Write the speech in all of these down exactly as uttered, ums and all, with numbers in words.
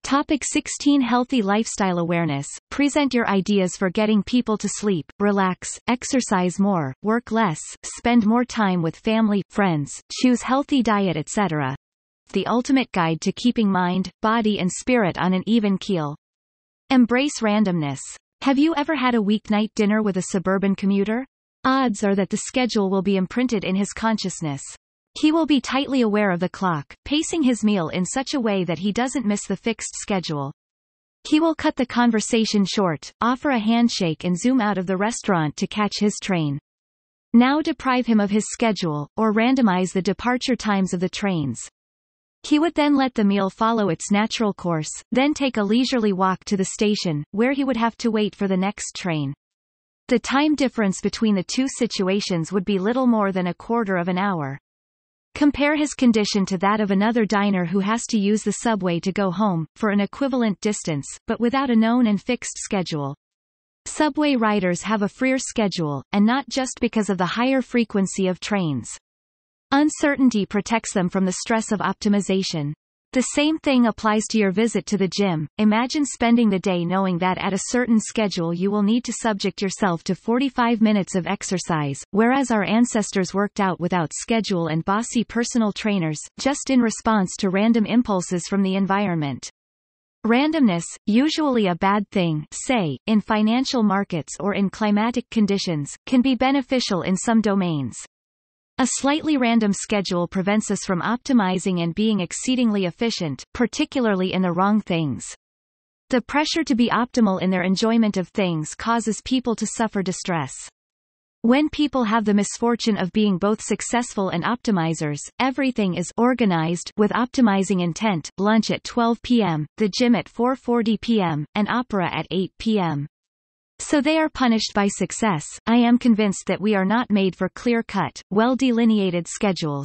Topic sixteen Healthy lifestyle awareness. Present your ideas for getting people to sleep, relax, exercise more, work less, spend more time with family, friends, choose healthy diet, et cetera. The ultimate guide to keeping mind, body and spirit on an even keel. Embrace randomness. Have you ever had a weeknight dinner with a suburban commuter? Odds are that the schedule will be imprinted in his consciousness. He will be tightly aware of the clock, pacing his meal in such a way that he doesn't miss the fixed schedule. He will cut the conversation short, offer a handshake and zoom out of the restaurant to catch his train. Now deprive him of his schedule, or randomize the departure times of the trains. He would then let the meal follow its natural course, then take a leisurely walk to the station, where he would have to wait for the next train. The time difference between the two situations would be little more than a quarter of an hour. Compare his condition to that of another diner who has to use the subway to go home, for an equivalent distance, but without a known and fixed schedule. Subway riders have a freer schedule, and not just because of the higher frequency of trains. Uncertainty protects them from the stress of optimization. The same thing applies to your visit to the gym. Imagine spending the day knowing that at a certain schedule you will need to subject yourself to forty-five minutes of exercise, whereas our ancestors worked out without schedule and bossy personal trainers, just in response to random impulses from the environment. Randomness, usually a bad thing, say, in financial markets or in climatic conditions, can be beneficial in some domains. A slightly random schedule prevents us from optimizing and being exceedingly efficient, particularly in the wrong things. The pressure to be optimal in their enjoyment of things causes people to suffer distress. When people have the misfortune of being both successful and optimizers, everything is organized with optimizing intent: lunch at twelve p m, the gym at four forty p m, and opera at eight p m So they are punished by success. I am convinced that we are not made for clear-cut, well-delineated schedules.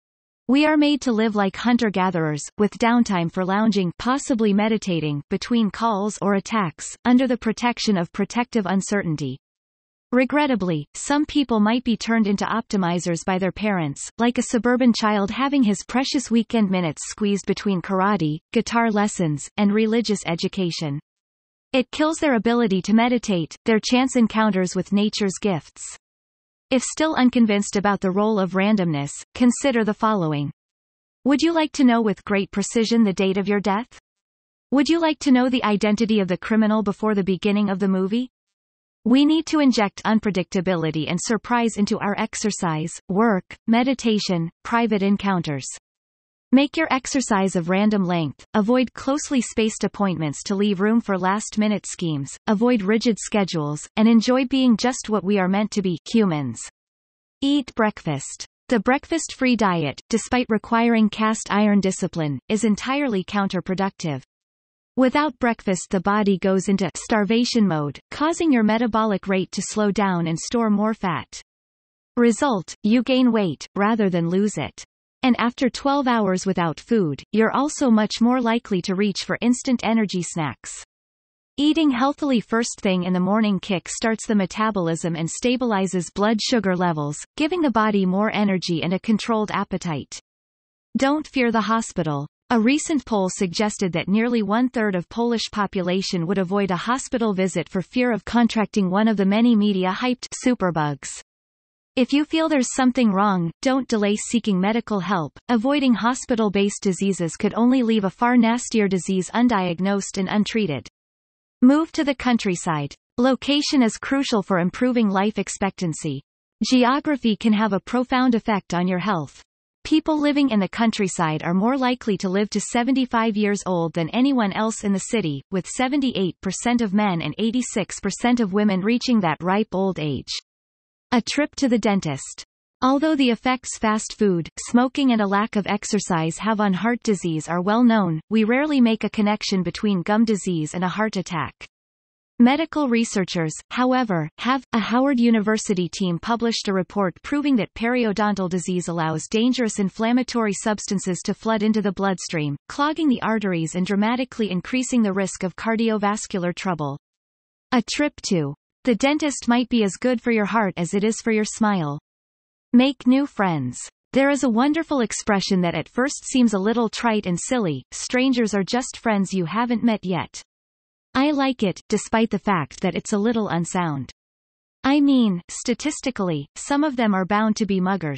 We are made to live like hunter-gatherers, with downtime for lounging, possibly meditating, between calls or attacks, under the protection of protective uncertainty. Regrettably, some people might be turned into optimizers by their parents, like a suburban child having his precious weekend minutes squeezed between karate, guitar lessons, and religious education. It kills their ability to meditate, their chance encounters with nature's gifts. If still unconvinced about the role of randomness, consider the following. Would you like to know with great precision the date of your death? Would you like to know the identity of the criminal before the beginning of the movie? We need to inject unpredictability and surprise into our exercise, work, meditation, private encounters. Make your exercise of random length, avoid closely spaced appointments to leave room for last-minute schemes, avoid rigid schedules, and enjoy being just what we are meant to be, humans. Eat breakfast. The breakfast-free diet, despite requiring cast-iron discipline, is entirely counterproductive. Without breakfast the body goes into starvation mode, causing your metabolic rate to slow down and store more fat. Result, you gain weight, rather than lose it. And after twelve hours without food, you're also much more likely to reach for instant energy snacks. Eating healthily first thing in the morning kick-starts the metabolism and stabilizes blood sugar levels, giving the body more energy and a controlled appetite. Don't fear the hospital. A recent poll suggested that nearly one-third of Polish population would avoid a hospital visit for fear of contracting one of the many media-hyped superbugs. If you feel there's something wrong, don't delay seeking medical help. Avoiding hospital-based diseases could only leave a far nastier disease undiagnosed and untreated. Move to the countryside. Location is crucial for improving life expectancy. Geography can have a profound effect on your health. People living in the countryside are more likely to live to seventy-five years old than anyone else in the city, with seventy-eight percent of men and eighty-six percent of women reaching that ripe old age. A trip to the dentist. Although the effects fast food, smoking and a lack of exercise have on heart disease are well known, we rarely make a connection between gum disease and a heart attack. Medical researchers, however, have. A Howard University team published a report proving that periodontal disease allows dangerous inflammatory substances to flood into the bloodstream, clogging the arteries and dramatically increasing the risk of cardiovascular trouble. A trip to the dentist might be as good for your heart as it is for your smile. Make new friends. There is a wonderful expression that at first seems a little trite and silly: strangers are just friends you haven't met yet. I like it, despite the fact that it's a little unsound. I mean, statistically, some of them are bound to be muggers.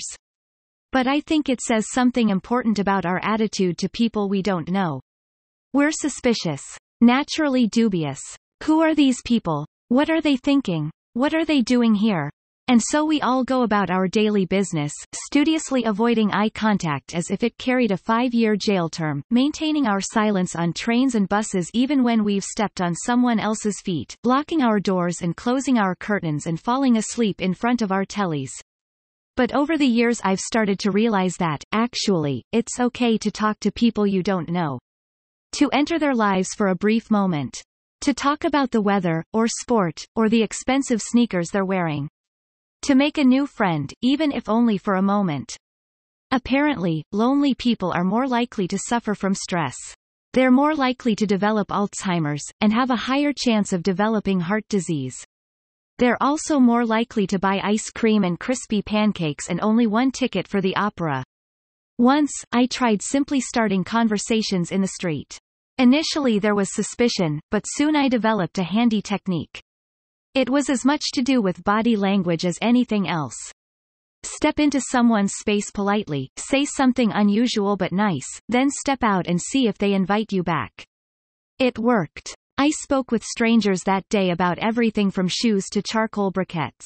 But I think it says something important about our attitude to people we don't know. We're suspicious. Naturally dubious. Who are these people? What are they thinking? What are they doing here? And so we all go about our daily business, studiously avoiding eye contact as if it carried a five-year jail term, maintaining our silence on trains and buses even when we've stepped on someone else's feet, locking our doors and closing our curtains and falling asleep in front of our tellies. But over the years I've started to realize that, actually, it's okay to talk to people you don't know. To enter their lives for a brief moment. To talk about the weather, or sport, or the expensive sneakers they're wearing. To make a new friend, even if only for a moment. Apparently, lonely people are more likely to suffer from stress. They're more likely to develop Alzheimer's, and have a higher chance of developing heart disease. They're also more likely to buy ice cream and crispy pancakes and only one ticket for the opera. Once, I tried simply starting conversations in the street. Initially there was suspicion, but soon I developed a handy technique. It was as much to do with body language as anything else. Step into someone's space politely, say something unusual but nice, then step out and see if they invite you back. It worked. I spoke with strangers that day about everything from shoes to charcoal briquettes.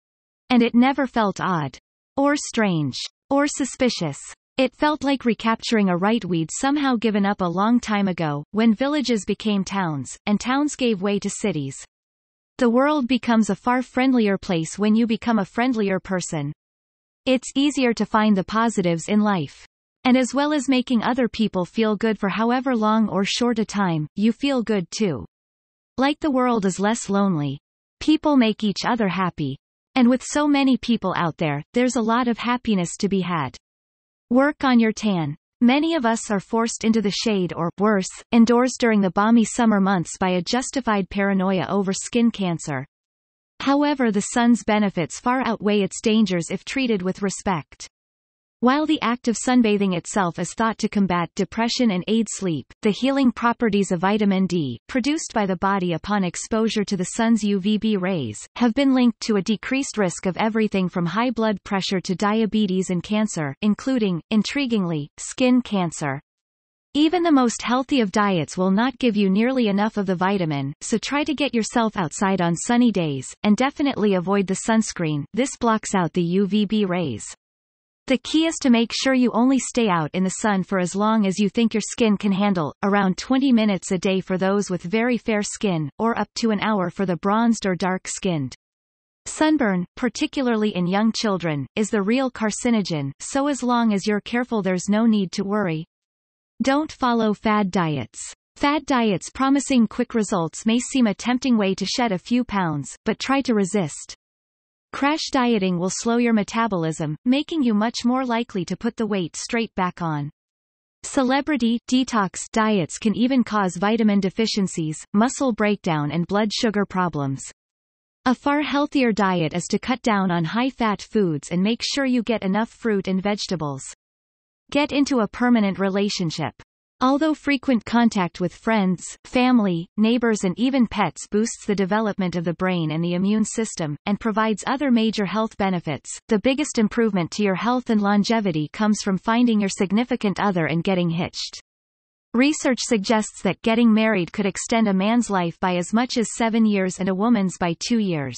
And it never felt odd. Or strange. Or suspicious. It felt like recapturing a right we'd somehow given up a long time ago, when villages became towns, and towns gave way to cities. The world becomes a far friendlier place when you become a friendlier person. It's easier to find the positives in life. And as well as making other people feel good for however long or short a time, you feel good too. Like the world is less lonely. People make each other happy. And with so many people out there, there's a lot of happiness to be had. Work on your tan. Many of us are forced into the shade or, worse, indoors during the balmy summer months by a justified paranoia over skin cancer. However, the sun's benefits far outweigh its dangers if treated with respect. While the act of sunbathing itself is thought to combat depression and aid sleep, the healing properties of vitamin D, produced by the body upon exposure to the sun's U V B rays, have been linked to a decreased risk of everything from high blood pressure to diabetes and cancer, including, intriguingly, skin cancer. Even the most healthy of diets will not give you nearly enough of the vitamin, so try to get yourself outside on sunny days, and definitely avoid the sunscreen. This blocks out the U V B rays. The key is to make sure you only stay out in the sun for as long as you think your skin can handle, around twenty minutes a day for those with very fair skin, or up to an hour for the bronzed or dark-skinned. Sunburn, particularly in young children, is the real carcinogen, so as long as you're careful there's no need to worry. Don't follow fad diets. Fad diets promising quick results may seem a tempting way to shed a few pounds, but try to resist. Crash dieting will slow your metabolism, making you much more likely to put the weight straight back on. Celebrity detox diets can even cause vitamin deficiencies, muscle breakdown and blood sugar problems. A far healthier diet is to cut down on high-fat foods and make sure you get enough fruit and vegetables. Get into a permanent relationship. Although frequent contact with friends, family, neighbors and even pets boosts the development of the brain and the immune system, and provides other major health benefits, the biggest improvement to your health and longevity comes from finding your significant other and getting hitched. Research suggests that getting married could extend a man's life by as much as seven years and a woman's by two years.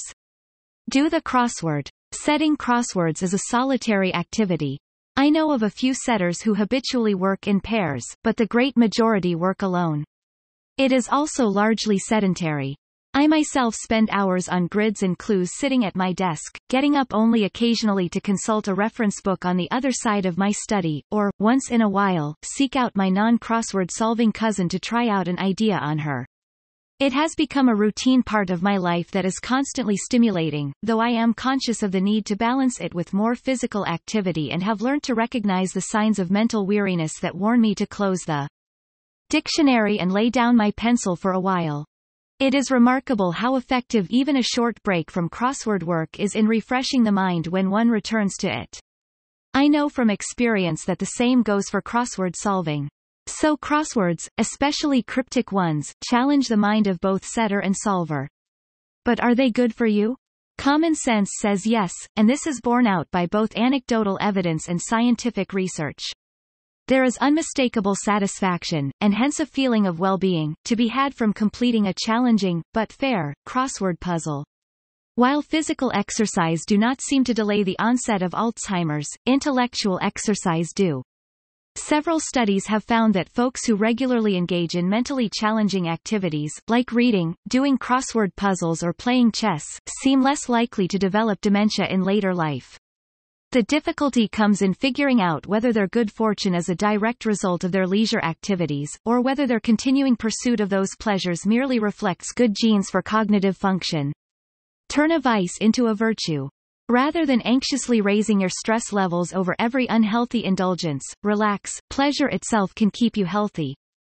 Do the crossword. Setting crosswords is a solitary activity. I know of a few setters who habitually work in pairs, but the great majority work alone. It is also largely sedentary. I myself spend hours on grids and clues sitting at my desk, getting up only occasionally to consult a reference book on the other side of my study, or, once in a while, seek out my non-crossword solving cousin to try out an idea on her. It has become a routine part of my life that is constantly stimulating, though I am conscious of the need to balance it with more physical activity and have learned to recognize the signs of mental weariness that warn me to close the dictionary and lay down my pencil for a while. It is remarkable how effective even a short break from crossword work is in refreshing the mind when one returns to it. I know from experience that the same goes for crossword solving. So crosswords, especially cryptic ones, challenge the mind of both setter and solver. But are they good for you? Common sense says yes, and this is borne out by both anecdotal evidence and scientific research. There is unmistakable satisfaction, and hence a feeling of well-being, to be had from completing a challenging, but fair, crossword puzzle. While physical exercise do not seem to delay the onset of Alzheimer's, intellectual exercise do. Several studies have found that folks who regularly engage in mentally challenging activities, like reading, doing crossword puzzles or playing chess, seem less likely to develop dementia in later life. The difficulty comes in figuring out whether their good fortune is a direct result of their leisure activities, or whether their continuing pursuit of those pleasures merely reflects good genes for cognitive function. Turn a vice into a virtue. Rather than anxiously raising your stress levels over every unhealthy indulgence, relax. Pleasure itself can keep you healthy.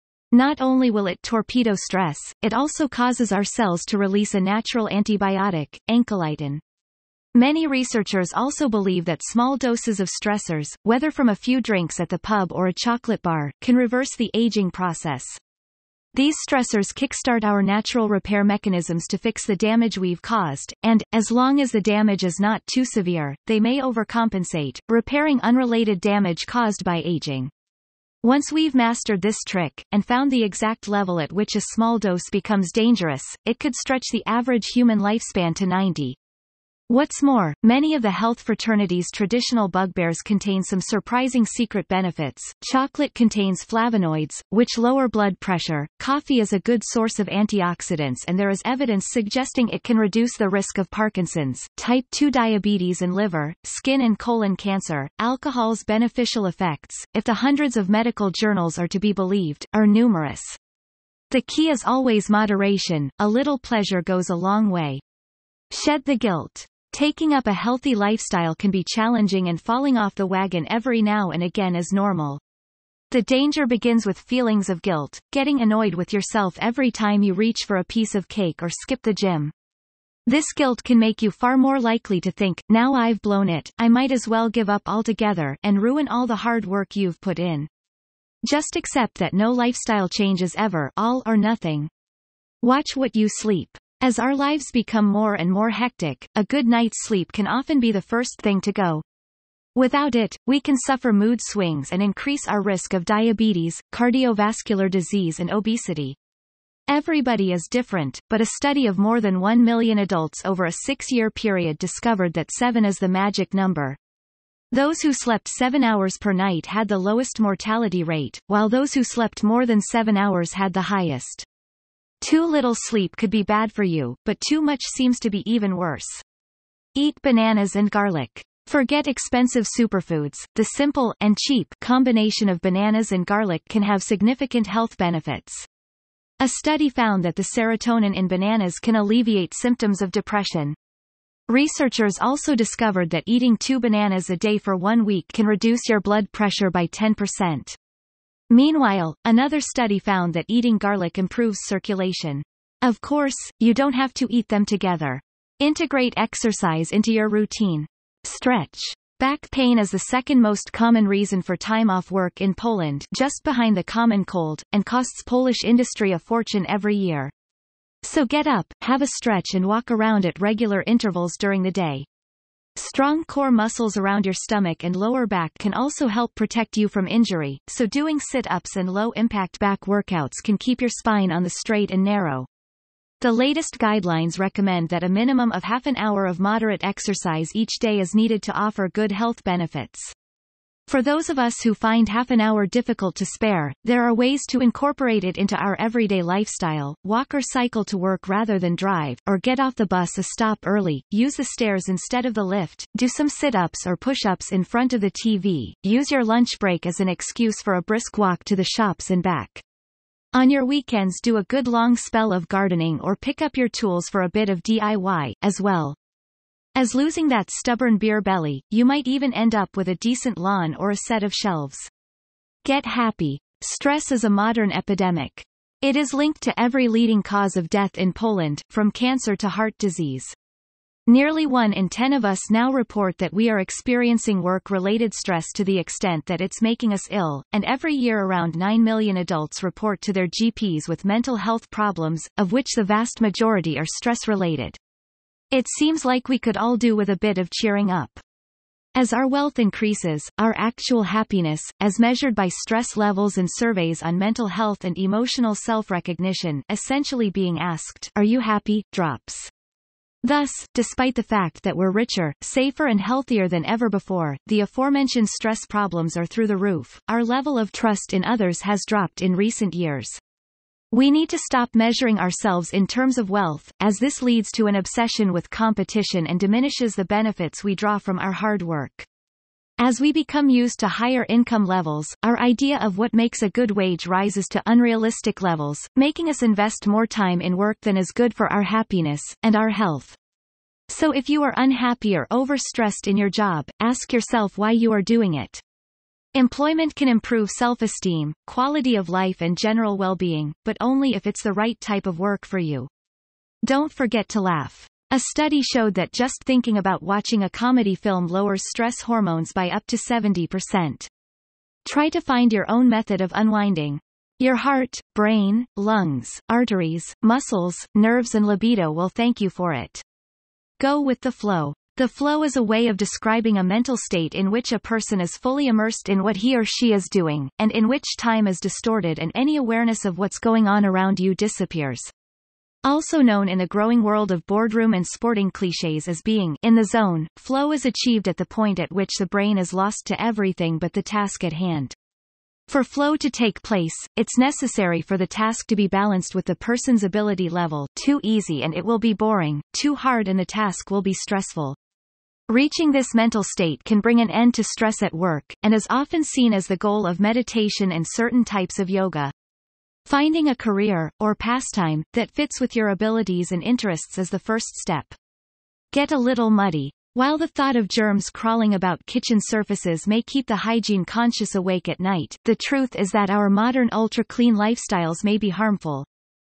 Not only will it torpedo stress, it also causes our cells to release a natural antibiotic, ankylolytin. Many researchers also believe that small doses of stressors, whether from a few drinks at the pub or a chocolate bar, can reverse the aging process. These stressors kickstart our natural repair mechanisms to fix the damage we've caused, and, as long as the damage is not too severe, they may overcompensate, repairing unrelated damage caused by aging. Once we've mastered this trick, and found the exact level at which a small dose becomes dangerous, it could stretch the average human lifespan to ninety. What's more, many of the health fraternity's traditional bugbears contain some surprising secret benefits. Chocolate contains flavonoids, which lower blood pressure. Coffee is a good source of antioxidants, and there is evidence suggesting it can reduce the risk of Parkinson's, type two diabetes and liver, skin and colon cancer. Alcohol's beneficial effects, if the hundreds of medical journals are to be believed, are numerous. The key is always moderation. A little pleasure goes a long way. Shed the guilt. Taking up a healthy lifestyle can be challenging, and falling off the wagon every now and again is normal. The danger begins with feelings of guilt, getting annoyed with yourself every time you reach for a piece of cake or skip the gym. This guilt can make you far more likely to think, now I've blown it, I might as well give up altogether, and ruin all the hard work you've put in. Just accept that no lifestyle change is ever all or nothing. Watch what you sleep. As our lives become more and more hectic, a good night's sleep can often be the first thing to go. Without it, we can suffer mood swings and increase our risk of diabetes, cardiovascular disease and obesity. Everybody is different, but a study of more than one million adults over a six-year period discovered that seven is the magic number. Those who slept seven hours per night had the lowest mortality rate, while those who slept more than seven hours had the highest. Too little sleep could be bad for you, but too much seems to be even worse. Eat bananas and garlic. Forget expensive superfoods. The simple and cheap combination of bananas and garlic can have significant health benefits. A study found that the serotonin in bananas can alleviate symptoms of depression. Researchers also discovered that eating two bananas a day for one week can reduce your blood pressure by ten percent. Meanwhile, another study found that eating garlic improves circulation. Of course, you don't have to eat them together. Integrate exercise into your routine. Stretch. Back pain is the second most common reason for time off work in Poland, just behind the common cold, and costs Polish industry a fortune every year. So get up, have a stretch and walk around at regular intervals during the day. Strong core muscles around your stomach and lower back can also help protect you from injury, so doing sit-ups and low-impact back workouts can keep your spine on the straight and narrow. The latest guidelines recommend that a minimum of half an hour of moderate exercise each day is needed to offer good health benefits. For those of us who find half an hour difficult to spare, there are ways to incorporate it into our everyday lifestyle. Walk or cycle to work rather than drive, or get off the bus a stop early, use the stairs instead of the lift, do some sit-ups or push-ups in front of the T V, use your lunch break as an excuse for a brisk walk to the shops and back. On your weekends, do a good long spell of gardening or pick up your tools for a bit of D I Y, as well as losing that stubborn beer belly. You might even end up with a decent lawn or a set of shelves. Get happy. Stress is a modern epidemic. It is linked to every leading cause of death in Poland, from cancer to heart disease. Nearly one in ten of us now report that we are experiencing work-related stress to the extent that it's making us ill, and every year around nine million adults report to their G Ps with mental health problems, of which the vast majority are stress-related. It seems like we could all do with a bit of cheering up. As our wealth increases, our actual happiness, as measured by stress levels and surveys on mental health and emotional self-recognition, essentially being asked, "Are you happy?" drops. Thus, despite the fact that we're richer, safer and healthier than ever before, the aforementioned stress problems are through the roof. Our level of trust in others has dropped in recent years. We need to stop measuring ourselves in terms of wealth, as this leads to an obsession with competition and diminishes the benefits we draw from our hard work. As we become used to higher income levels, our idea of what makes a good wage rises to unrealistic levels, making us invest more time in work than is good for our happiness and our health. So if you are unhappy or overstressed in your job, ask yourself why you are doing it. Employment can improve self-esteem, quality of life and general well-being, but only if it's the right type of work for you. Don't forget to laugh. A study showed that just thinking about watching a comedy film lowers stress hormones by up to seventy percent. Try to find your own method of unwinding. Your heart, brain, lungs, arteries, muscles, nerves and libido will thank you for it. Go with the flow. The flow is a way of describing a mental state in which a person is fully immersed in what he or she is doing, and in which time is distorted and any awareness of what's going on around you disappears. Also known in the growing world of boardroom and sporting cliches as being in the zone, flow is achieved at the point at which the brain is lost to everything but the task at hand. For flow to take place, it's necessary for the task to be balanced with the person's ability level. Too easy and it will be boring, too hard and the task will be stressful. Reaching this mental state can bring an end to stress at work, and is often seen as the goal of meditation and certain types of yoga. Finding a career, or pastime, that fits with your abilities and interests is the first step. Get a little muddy. While the thought of germs crawling about kitchen surfaces may keep the hygiene conscious awake at night, the truth is that our modern ultra-clean lifestyles may be harmful.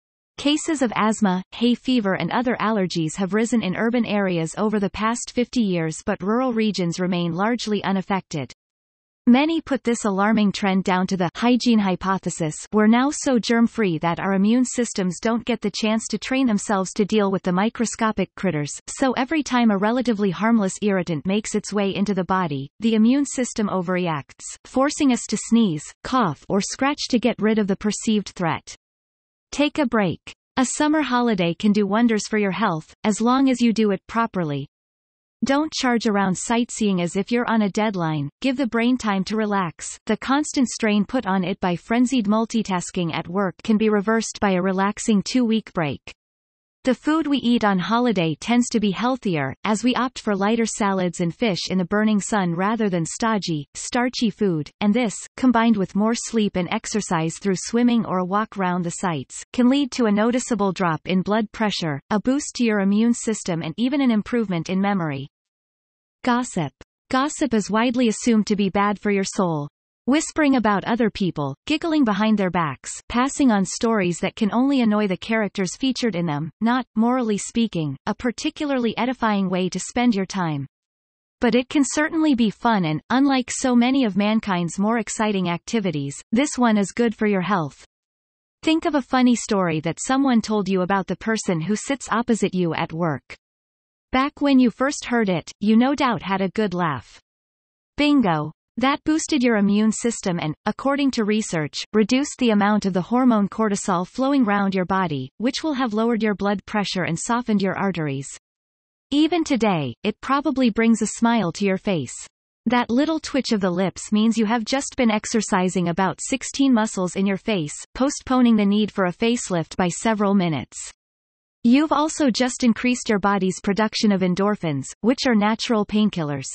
Cases of asthma, hay fever and other allergies have risen in urban areas over the past fifty years, but rural regions remain largely unaffected. Many put this alarming trend down to the hygiene hypothesis. We're now so germ-free that our immune systems don't get the chance to train themselves to deal with the microscopic critters, so every time a relatively harmless irritant makes its way into the body, the immune system overreacts, forcing us to sneeze, cough or scratch to get rid of the perceived threat. Take a break. A summer holiday can do wonders for your health, as long as you do it properly. Don't charge around sightseeing as if you're on a deadline. Give the brain time to relax. The constant strain put on it by frenzied multitasking at work can be reversed by a relaxing two-week break. The food we eat on holiday tends to be healthier, as we opt for lighter salads and fish in the burning sun rather than stodgy, starchy food, and this, combined with more sleep and exercise through swimming or a walk round the sites, can lead to a noticeable drop in blood pressure, a boost to your immune system and even an improvement in memory. Gossip. Gossip is widely assumed to be bad for your soul. Whispering about other people, giggling behind their backs, passing on stories that can only annoy the characters featured in them, not, morally speaking, a particularly edifying way to spend your time. But it can certainly be fun and, unlike so many of mankind's more exciting activities, this one is good for your health. Think of a funny story that someone told you about the person who sits opposite you at work. Back when you first heard it, you no doubt had a good laugh. Bingo! That boosted your immune system and, according to research, reduced the amount of the hormone cortisol flowing round your body, which will have lowered your blood pressure and softened your arteries. Even today, it probably brings a smile to your face. That little twitch of the lips means you have just been exercising about sixteen muscles in your face, postponing the need for a facelift by several minutes. You've also just increased your body's production of endorphins, which are natural painkillers.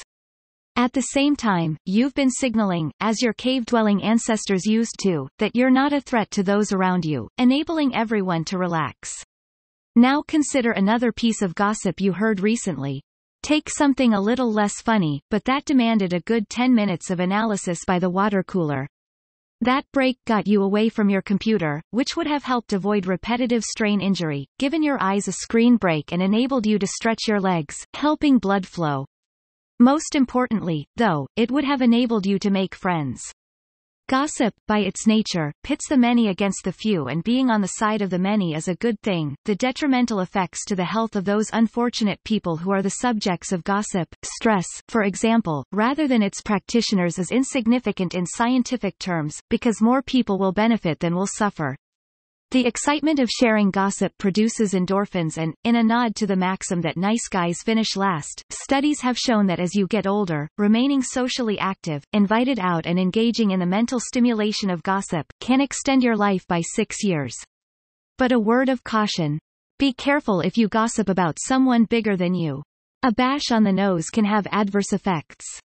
At the same time, you've been signaling, as your cave-dwelling ancestors used to, that you're not a threat to those around you, enabling everyone to relax. Now consider another piece of gossip you heard recently. Take something a little less funny, but that demanded a good ten minutes of analysis by the water cooler. That break got you away from your computer, which would have helped avoid repetitive strain injury, given your eyes a screen break and enabled you to stretch your legs, helping blood flow. Most importantly, though, it would have enabled you to make friends. Gossip, by its nature, pits the many against the few, and being on the side of the many is a good thing. The detrimental effects to the health of those unfortunate people who are the subjects of gossip, stress, for example, rather than its practitioners, is insignificant in scientific terms, because more people will benefit than will suffer. The excitement of sharing gossip produces endorphins and, in a nod to the maxim that nice guys finish last, studies have shown that as you get older, remaining socially active, invited out and engaging in the mental stimulation of gossip, can extend your life by six years. But a word of caution. Be careful if you gossip about someone bigger than you. A bash on the nose can have adverse effects.